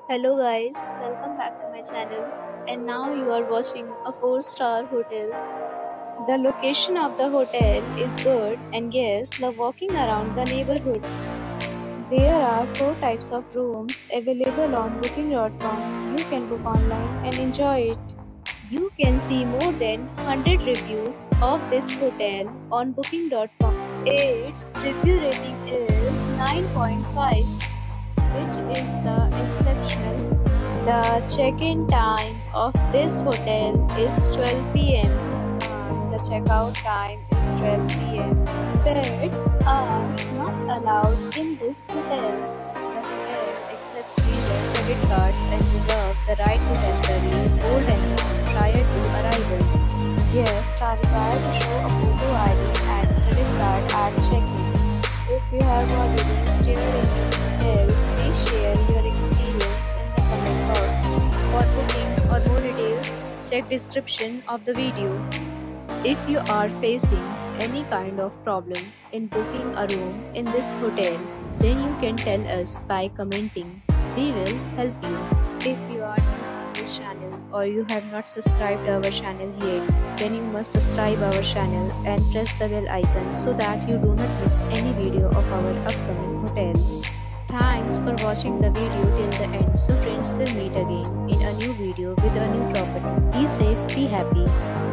Hello guys, welcome back to my channel. And now you are watching a 4-star hotel. The location of the hotel is good and guests love walking around the neighborhood. There are 4 types of rooms available on booking.com. You can book online and enjoy it. You can see more than 100 reviews of this hotel on booking.com. Its review rating is 9.5, which is the exceptional. The check-in time of this hotel is 12 p.m. and the checkout time is 12 p.m. Pets are not allowed in this hotel. The hotel accepts major credit cards and reserves the right to temporarily hold an amount prior to arrival. Guests are required to show a photo ID and credit card at check-in. If you have already stayed in this hotel, please share your experience in the comment box. For booking or more details, check description of the video. If you are facing any kind of problem in booking a room in this hotel, then you can tell us by commenting. We will help you. If you are new to this channel or you have not subscribed our channel yet, then you must subscribe our channel and press the bell icon so that you do not miss any video of our upcoming hotel. Thanks for watching the video till the end. So friends, will meet again in a new video with a new property. Be safe, be happy.